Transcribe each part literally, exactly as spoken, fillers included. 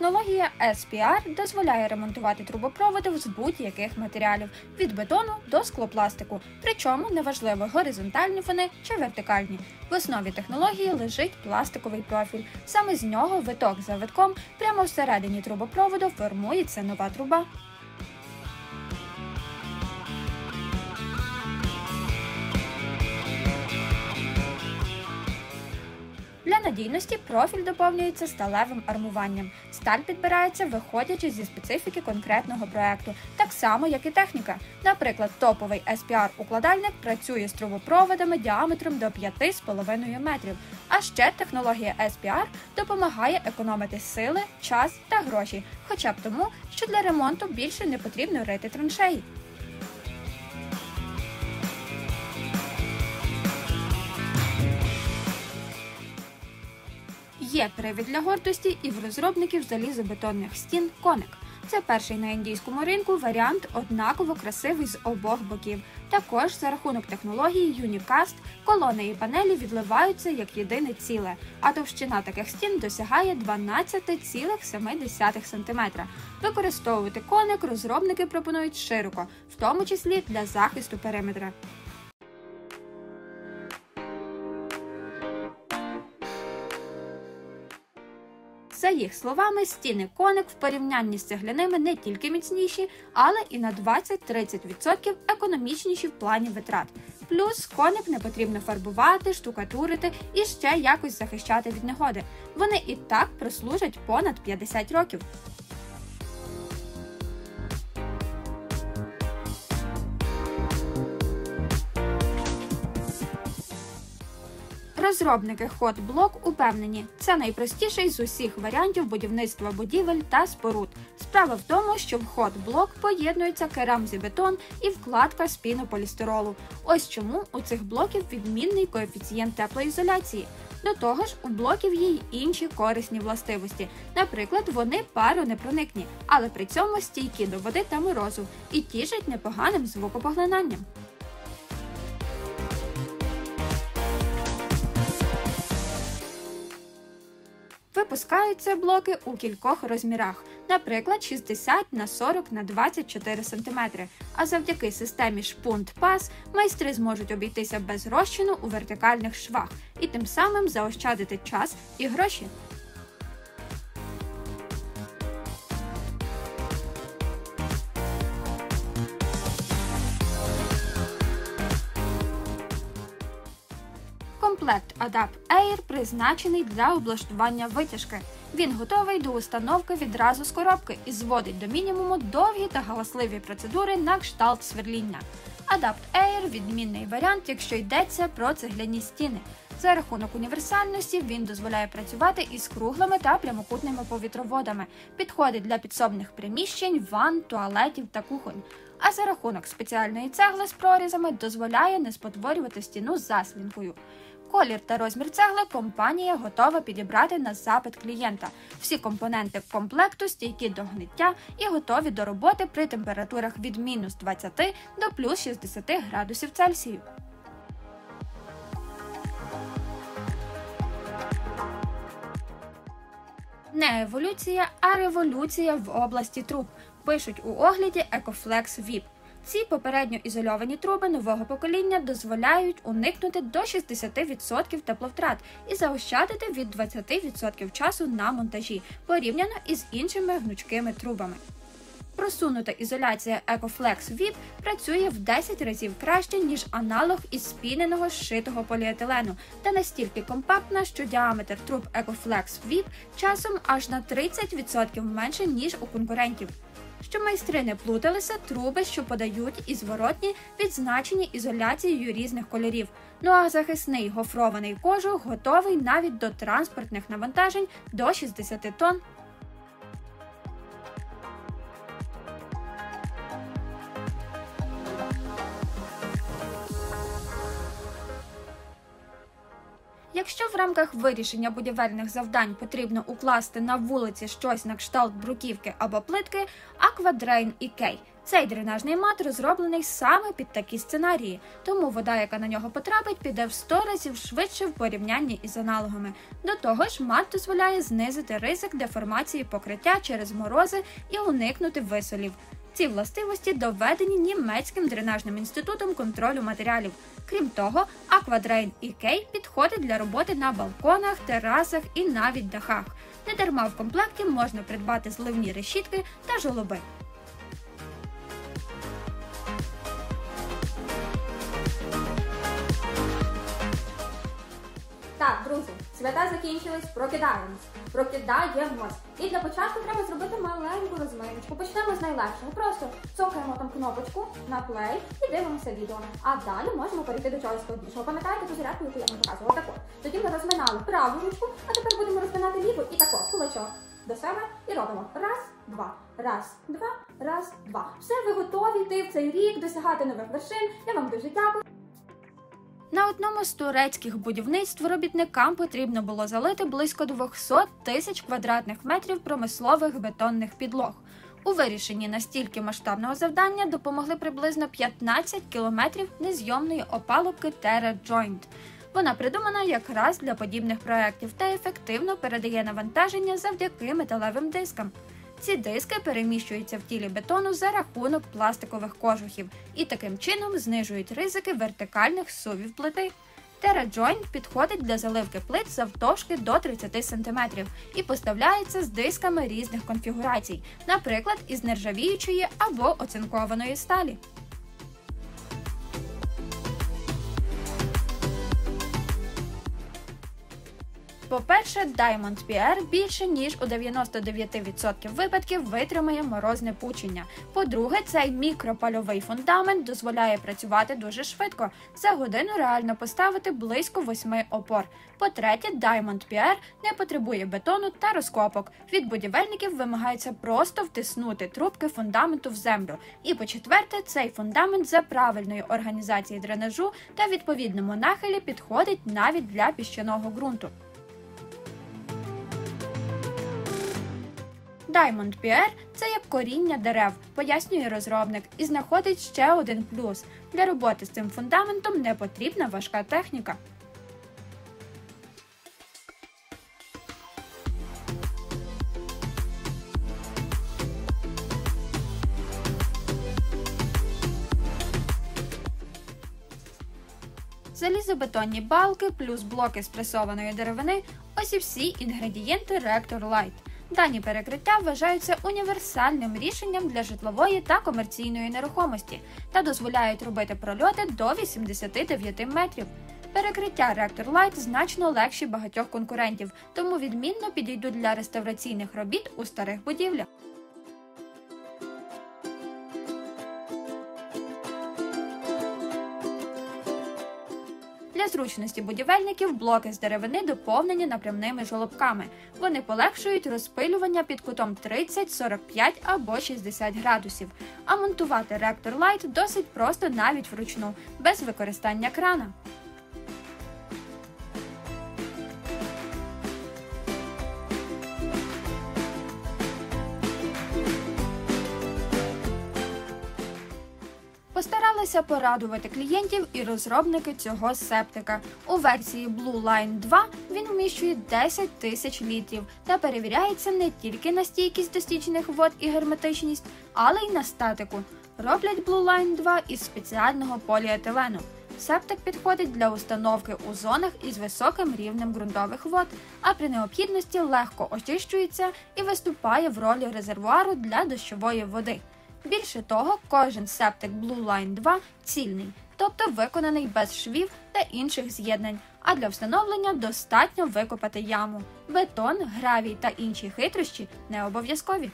Технологія ес пі ар дозволяє ремонтувати трубопроводи з будь-яких матеріалів – від бетону до склопластику, причому неважливо, горизонтальні вони чи вертикальні. В основі технології лежить пластиковий профіль. Саме з нього виток за витком прямо всередині трубопроводу формується нова труба. Для надійності профіль доповнюється сталевим армуванням. Сталь підбирається, виходячи зі специфіки конкретного проекту, так само, як і техніка. Наприклад, топовий ес пі ар-укладальник працює з трубопроводами діаметром до п'яти з половиною метрів. А ще технологія ес пі ар допомагає економити сили, час та гроші, хоча б тому, що для ремонту більше не потрібно рити траншеї. Є привід для гордості і в розробників залізобетонних стін Коник. Це перший на індійському ринку варіант однаково красивий з обох боків. Також за рахунок технології Unicast колони і панелі відливаються як єдине ціле, а товщина таких стін досягає дванадцять цілих сім десятих сантиметра. Використовувати Коник розробники пропонують широко, в тому числі для захисту периметра. За їх словами, стіни Коник в порівнянні з цегляними не тільки міцніші, але і на двадцять-тридцять відсотків економічніші в плані витрат. Плюс Коник не потрібно фарбувати, штукатурити і ще якось захищати від негоди. Вони і так прослужать понад п'ятдесят років. Розробники HotBlock упевнені, це найпростіший з усіх варіантів будівництва будівель та споруд. Справа в тому, що в HotBlock поєднується керамзібетон і вкладка з пінополістиролу. Ось чому у цих блоків відмінний коефіцієнт теплоізоляції. До того ж, у блоків є й інші корисні властивості. Наприклад, вони паронепроникні, але при цьому стійкі до води та морозу і тішать непоганим звукопоглинанням. Випускаються блоки у кількох розмірах, наприклад, шістдесят на сорок на двадцять чотири сантиметри. А завдяки системі шпунт-пас майстри зможуть обійтися без розчину у вертикальних швах і тим самим заощадити час і гроші. Комплект Adapt Air призначений для облаштування витяжки. Він готовий до установки відразу з коробки і зводить до мінімуму довгі та галасливі процедури на кшталт сверління. Adapt Air – відмінний варіант, якщо йдеться про цегляні стіни. За рахунок універсальності він дозволяє працювати із круглими та прямокутними повітроводами, підходить для підсобних приміщень, ванн, туалетів та кухонь. А за рахунок спеціальної цегли з прорізами дозволяє не спотворювати стіну заслінкою. Колір та розмір цегли компанія готова підібрати на запит клієнта. Всі компоненти комплекту стійкі до гниття і готові до роботи при температурах від мінус двадцяти до плюс шістдесяти градусів Цельсію. Не еволюція, а революція в області труб, пишуть у огляді EcoFlex віп. Ці попередньо ізольовані труби нового покоління дозволяють уникнути до шістдесят відсотків тепловтрат і заощадити від двадцять відсотків часу на монтажі, порівняно із іншими гнучкими трубами. Просунута ізоляція EcoFlex віп працює в десять разів краще, ніж аналог із спіненого зшитого поліетилену, та настільки компактна, що діаметр труб EcoFlex віп часом аж на тридцять відсотків менше, ніж у конкурентів. Щоб майстри не плуталися, труби, що подають і зворотні, відзначені ізоляцією різних кольорів. Ну а захисний гофрований кожух готовий навіть до транспортних навантажень до шістдесят тонн. Якщо в рамках вирішення будівельних завдань потрібно укласти на вулиці щось на кшталт бруківки або плитки, Aquadrain і Кей Цей дренажний мат розроблений саме під такі сценарії, тому вода, яка на нього потрапить, піде в сто разів швидше в порівнянні із аналогами. До того ж, мат дозволяє знизити ризик деформації покриття через морози і уникнути висолів. Ці властивості доведені німецьким дренажним інститутом контролю матеріалів. Крім того, Aquadrain і Кей підходить для роботи на балконах, терасах і навіть дахах. Недарма в комплекті можна придбати зливні решітки та жолоби. Так, друзі, свята закінчились, прокидаємось. Прокидаємось. І для початку треба зробити маленьку розминочку. Почнемо з найлегшого. Просто цокаємо там кнопочку на плей і дивимося відео. А далі можемо перейти до чогось складнішого. Пам'ятаєте ту зарядку, яку я вам показувала? Так от. Тоді ми розминали праву ручку, а тепер будемо розминати ліву і тако, кулачок до себе і робимо. Раз, два, раз, два, раз, два. Все, ви готові йти в цей рік, досягати нових вершин. Я вам дуже дякую. На одному з турецьких будівництв робітникам потрібно було залити близько двісті тисяч квадратних метрів промислових бетонних підлог. У вирішенні настільки масштабного завдання допомогли приблизно п'ятнадцять кілометрів незйомної опалубки Terra Joint. Вона придумана якраз для подібних проєктів та ефективно передає навантаження завдяки металевим дискам. Ці диски переміщуються в тілі бетону за рахунок пластикових кожухів і таким чином знижують ризики вертикальних зсувів плити. Terra Joint підходить для заливки плит завтовшки до тридцяти сантиметрів і поставляється з дисками різних конфігурацій, наприклад, із нержавіючої або оцинкованої сталі. По-перше, Diamond пі ар більше ніж у дев'яноста дев'яти відсотках випадків витримає морозне пучення. По-друге, цей мікропальовий фундамент дозволяє працювати дуже швидко. За годину реально поставити близько восьми опор. По-третє, Diamond пі ар не потребує бетону та розкопок. Від будівельників вимагається просто втиснути трубки фундаменту в землю. І по-четверте, цей фундамент за правильної організації дренажу та відповідному нахилі підходить навіть для піщаного ґрунту. Diamond пі ар – це як коріння дерев, пояснює розробник, і знаходить ще один плюс. Для роботи з цим фундаментом не потрібна важка техніка. Залізобетонні балки плюс блоки з пресованої деревини – ось і всі інгредієнти Reactor Light. Дані перекриття вважаються універсальним рішенням для житлової та комерційної нерухомості та дозволяють робити прольоти до вісімдесяти дев'яти метрів. Перекриття Reactor Light значно легші багатьох конкурентів, тому відмінно підійдуть для реставраційних робіт у старих будівлях. Для зручності будівельників блоки з деревини доповнені напрямними жолобками. Вони полегшують розпилювання під кутом тридцять, сорок п'ять або шістдесят градусів. А монтувати Reactor Light досить просто навіть вручну, без використання крана. Постаралися порадувати клієнтів і розробники цього септика. У версії Blue Line два він вміщує десять тисяч літрів та перевіряється не тільки на стійкість до стічних вод і герметичність, але й на статику. Роблять Blue Line два із спеціального поліетилену. Септик підходить для установки у зонах із високим рівнем ґрунтових вод, а при необхідності легко очищується і виступає в ролі резервуару для дощової води. Більше того, кожен септик Blue Line два цільний, тобто виконаний без швів та інших з'єднань, а для встановлення достатньо викопати яму. Бетон, гравій та інші хитрощі не обов'язкові.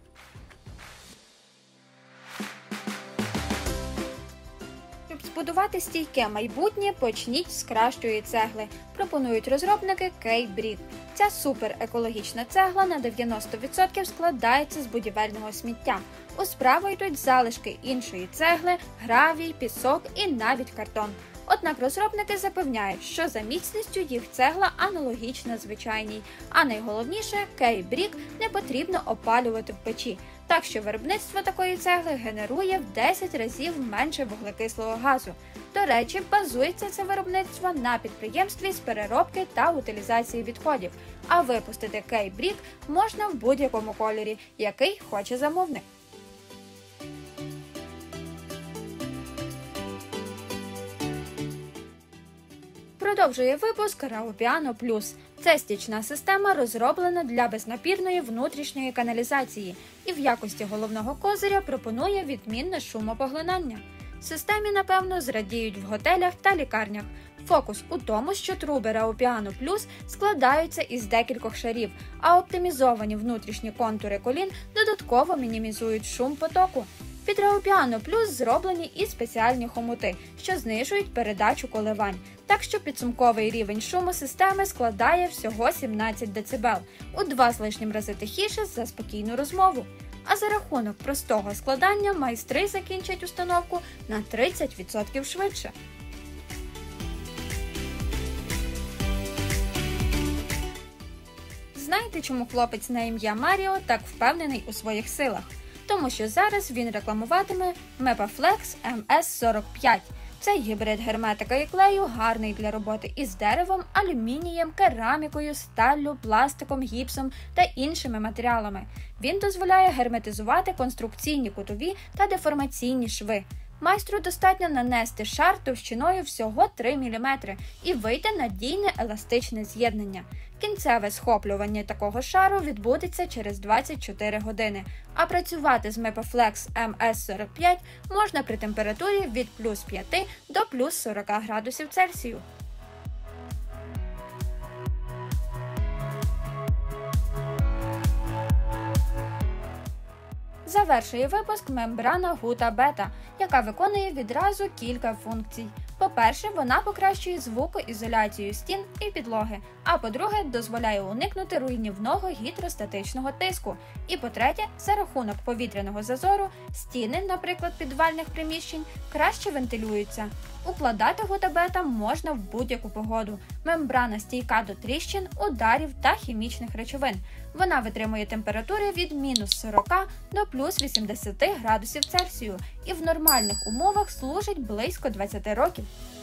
Щоб збудувати стійке майбутнє, почніть з кращої цегли, пропонують розробники K-Brick. Ця суперекологічна цегла на дев'яносто відсотків складається з будівельного сміття. У справу йдуть залишки іншої цегли, гравій, пісок і навіть картон. Однак розробники запевняють, що за міцністю їх цегла аналогічна звичайній. А найголовніше, K-Brick не потрібно опалювати в печі. Так що виробництво такої цегли генерує в десять разів менше вуглекислого газу. До речі, базується це виробництво на підприємстві з переробки та утилізації відходів, а випустити кей-брік можна в будь-якому кольорі, який хоче замовник. Продовжує випуск Raupiano Plus. Це стічна система, розроблена для безнапірної внутрішньої каналізації і в якості головного козиря пропонує відмінне шумопоглинання. Системі, напевно, зрадіють в готелях та лікарнях. Фокус у тому, що труби Raupiano Plus складаються із декількох шарів, а оптимізовані внутрішні контури колін додатково мінімізують шум потоку. Під Raupiano Plus зроблені і спеціальні хомути, що знижують передачу коливань, так що підсумковий рівень шуму системи складає всього сімнадцять децибел, у два з лишнім рази тихіше за спокійну розмову. А за рахунок простого складання майстри закінчать установку на тридцять відсотків швидше. Знаєте, чому хлопець на ім'я Маріо так впевнений у своїх силах? Тому що зараз він рекламуватиме Mepaflex ем ес сорок п'ять. Цей гібрид герметика і клею гарний для роботи із деревом, алюмінієм, керамікою, сталлю, пластиком, гіпсом та іншими матеріалами. Він дозволяє герметизувати конструкційні кутові та деформаційні шви. Майстру достатньо нанести шар товщиною всього три міліметри і вийде надійне еластичне з'єднання. Кінцеве схоплювання такого шару відбудеться через двадцять чотири години, а працювати з Mepaflex ем ес сорок п'ять можна при температурі від плюс п'ять до плюс сорок градусів Цельсію. Завершує випуск мембрана Huta Beta, яка виконує відразу кілька функцій. По-перше, вона покращує звукоізоляцію стін і підлоги, а по-друге, дозволяє уникнути руйнівного гідростатичного тиску. І по-третє, за рахунок повітряного зазору, стіни, наприклад, підвальних приміщень, краще вентилюються. Укладати Huta Beta можна в будь-яку погоду. Мембрана стійка до тріщин, ударів та хімічних речовин. Вона витримує температури від мінус сорок до плюс вісімдесят градусів Цельсію і в нормальних умовах служить близько двадцять років.